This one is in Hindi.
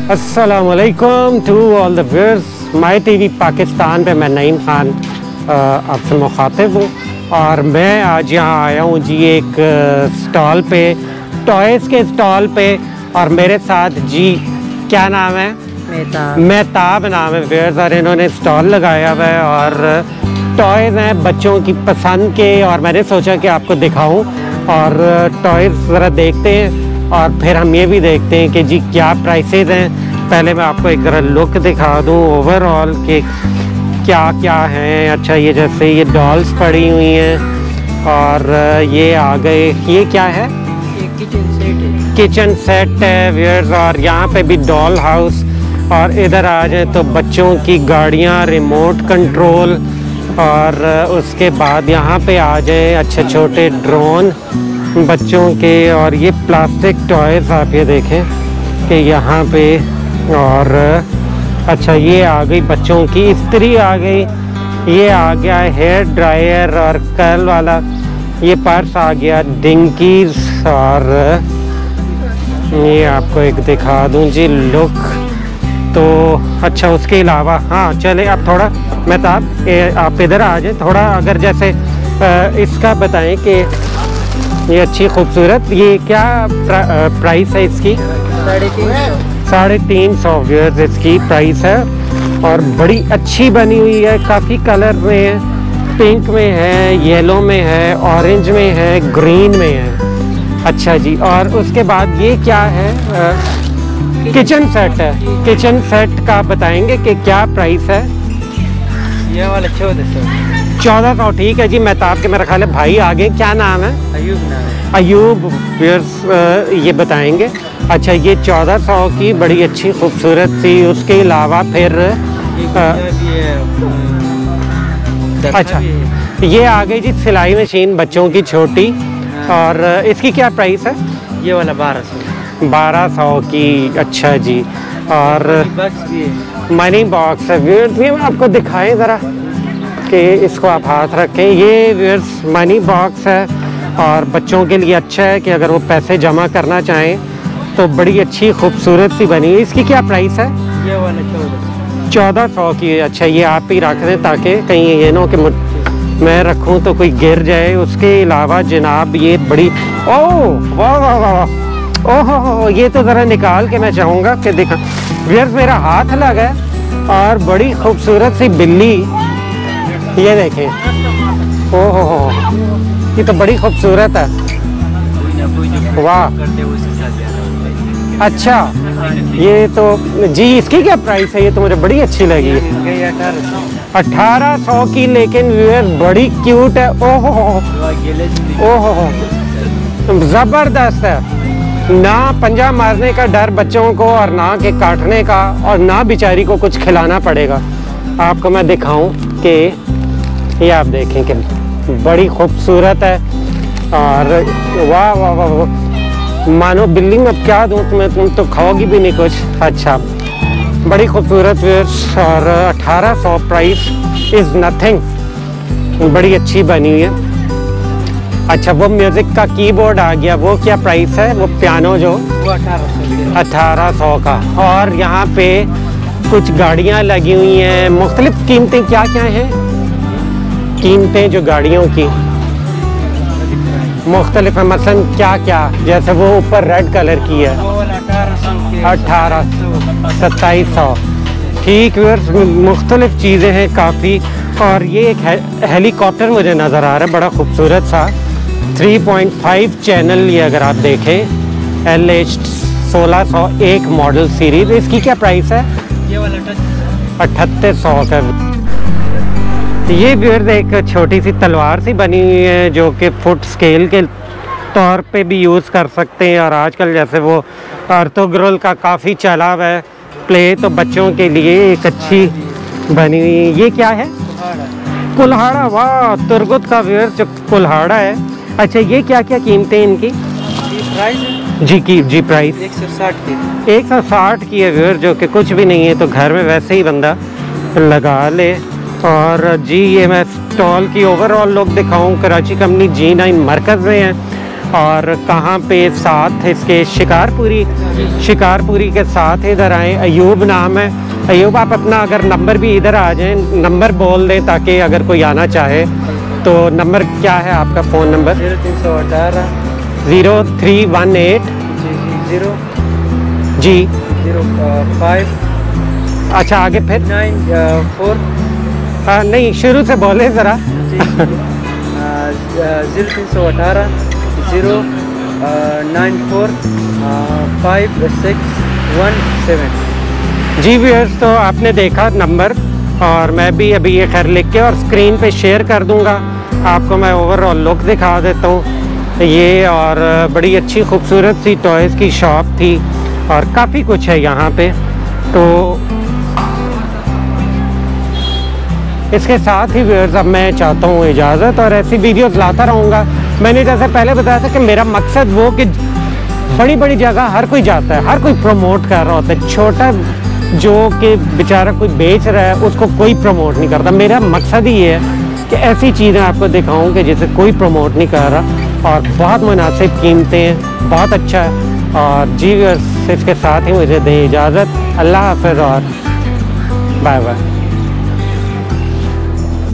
अस्सलामुअलैकुम to all the viewers. My TV Pakistan पे मैं नईम खान आपसे मुखातिब हूँ और मैं आज यहाँ आया हूँ जी एक स्टॉल पे, टॉयज़ के स्टॉल पे। और मेरे साथ जी क्या नाम है? मेहताब नाम है व्यूअर्स। और इन्होंने स्टॉल लगाया हुआ है और टॉयज़ हैं बच्चों की पसंद के, और मैंने सोचा कि आपको दिखाऊं और टॉयज़ ज़रा देखते हैं और फिर हम ये भी देखते हैं कि जी क्या प्राइसेस हैं। पहले मैं आपको एक ज़रा लुक दिखा दूं ओवरऑल कि क्या क्या हैं। अच्छा, ये जैसे ये डॉल्स पड़ी हुई हैं और ये आ गए, ये क्या है? ये किचन सेट है। किचन सेट है व्यूअर्स। और यहाँ पे भी डॉल हाउस। और इधर आ जाए तो बच्चों की गाड़ियाँ, रिमोट कंट्रोल। और उसके बाद यहाँ पे आ जाए अच्छे छोटे ड्रोन बच्चों के। और ये प्लास्टिक टॉयज़ आप ये देखें कि यहाँ पे। और अच्छा, ये आ गई बच्चों की इस्त्री आ गई। ये आ गया हेयर ड्रायर और कर्ल वाला। ये पर्स आ गया, डिंकीज। और ये आपको एक दिखा दूँ जी लुक तो। अच्छा, उसके अलावा हाँ चले अब थोड़ा मेहताब आप इधर आ जाए थोड़ा। अगर जैसे इसका बताएं कि ये अच्छी खूबसूरत, ये क्या प्राइस है इसकी? 350 व्यूअर्स इसकी प्राइस है। और बड़ी अच्छी बनी हुई है, काफ़ी कलर में है, पिंक में है, येलो में है, ऑरेंज में है, ग्रीन में है। अच्छा जी, और उसके बाद ये क्या है? किचन सेट है। किचन सेट का बताएंगे कि क्या प्राइस है? ये वाला 1400। ठीक है जी। मेहताब के मेरा ख्याल है भाई आगे, क्या नाम है? अयूब नाम है। अयूब व्यूअर्स ये बताएंगे। अच्छा, ये 1400 की बड़ी अच्छी खूबसूरत सी। उसके अलावा फिर अच्छा, ये आ गई जी सिलाई मशीन बच्चों की छोटी। और इसकी क्या प्राइस है? ये वाला 1200 की। अच्छा जी। और मनी बॉक्स है व्यूअर्स। ये मैं आपको दिखाएं ज़रा कि इसको आप हाथ रखें। ये व्यूअर्स मनी बॉक्स है और बच्चों के लिए अच्छा है कि अगर वो पैसे जमा करना चाहें तो बड़ी अच्छी खूबसूरत सी बनी है। इसकी क्या प्राइस है? ये वाला 1400 की। अच्छा, ये आप ही रख दें ताकि कहीं ये ना कि मैं रखूं तो कोई गिर जाए। उसके अलावा जनाब ये बड़ी, ओह वाह वाह वाह, ओह ये तो ज़रा निकाल के मैं चाहूँगा कि देखा व्यूअर्स मेरा हाथ लगा है। और बड़ी खूबसूरत सी बिल्ली, ये देखें। ओह ये तो बड़ी खूबसूरत है, वाह। अच्छा, ये तो जी इसकी क्या प्राइस है? ये तो मुझे बड़ी अच्छी लगी है। 1800 की। लेकिन व्यूअर्स बड़ी क्यूट है। ओह ओह ज़बरदस्त है। ना पंजा मारने का डर बच्चों को और ना के काटने का, और ना बेचारी को कुछ खिलाना पड़ेगा। आपको मैं दिखाऊं कि ये आप देखें कि बड़ी खूबसूरत है। और वाह वाह वाह वाह, मानो बिल्ली में क्या दूं तुम्हें, तुम तो खाओगी भी नहीं कुछ। अच्छा, बड़ी खूबसूरत व्यूअर्स। और 1800 प्राइस इज़ नथिंग, बड़ी अच्छी बनी हुई है। अच्छा, वो म्यूज़िक का कीबोर्ड आ गया, वो क्या प्राइस है? वो पियानो जो 1800 का। और यहाँ पे कुछ गाड़ियाँ लगी हुई हैं, मुख्तलिफ कीमतें क्या क्या हैं? कीमतें जो गाड़ियों की मुख्तलिफ है, मसलन क्या क्या? जैसे वो ऊपर रेड कलर की है 2700। ठीक व्यूअर्स, मुख्तलिफ चीज़ें हैं काफ़ी। और ये एक हेलीकॉप्टर मुझे नज़र आ रहा है, बड़ा खूबसूरत सा। 3.5 चैनल, ये अगर आप देखें LH 1601 मॉडल सीरीज। इसकी क्या प्राइस है? ये वाला 3800 का। ये व्यूअर्स एक छोटी सी तलवार सी बनी हुई है जो कि फुट स्केल के तौर पे भी यूज़ कर सकते हैं। और आजकल जैसे वो अर्थोग्रोल का काफ़ी चला हुआ है प्ले, तो बच्चों के लिए एक अच्छी बनी हुई। ये क्या है? कुल्हाड़ा। वाह, तुरगुत का व्यूअर्स जो कुल्हाड़ा है। अच्छा, ये क्या क्या कीमतें इनकी? जी प्राइस 160 की है व्यूअर्स, जो कि कुछ भी नहीं है, तो घर में वैसे ही बंदा लगा ले। और जी ये मैं स्टॉल की ओवरऑल लुक दिखाऊं। कराची कंपनी G9 मरकज़ में है और कहाँ पे साथ इसके शिकारपुरी के साथ इधर आए। अयूब नाम है। अयूब आप अपना अगर नंबर भी इधर आ जाएं, नंबर बोल दें ताकि अगर कोई आना चाहे तो नंबर क्या है आपका फ़ोन नंबर? 0318 0318 0 जी 05 अच्छा आगे फिर 94 नहीं शुरू से बोले ज़रा। 0318 0 94 5617। जी व्यूअर्स, तो आपने देखा नंबर, और मैं भी अभी ये खैर लिख के और स्क्रीन पे शेयर कर दूंगा आपको। मैं ओवरऑल लुक दिखा देता हूँ ये, और बड़ी अच्छी खूबसूरत सी टॉयज़ की शॉप थी और काफ़ी कुछ है यहाँ पे। तो इसके साथ ही व्यूअर्स अब मैं चाहता हूँ इजाज़त, और ऐसी वीडियोस लाता रहूँगा। मैंने जैसे पहले बताया था कि मेरा मकसद वो कि बड़ी बड़ी जगह हर कोई जाता है, हर कोई प्रमोट कर रहा होता है। छोटा जो कि बेचारा कोई बेच रहा है उसको कोई प्रमोट नहीं करता। मेरा मकसद ही ये है कि ऐसी चीज़ें आपको दिखाऊं कि जिसे कोई प्रमोट नहीं कर रहा, और बहुत मुनासिब कीमतें हैं, बहुत अच्छा है। और जी इसके साथ ही मुझे दें इजाज़त। अल्लाह हाफ़िज़ और बाय बाय।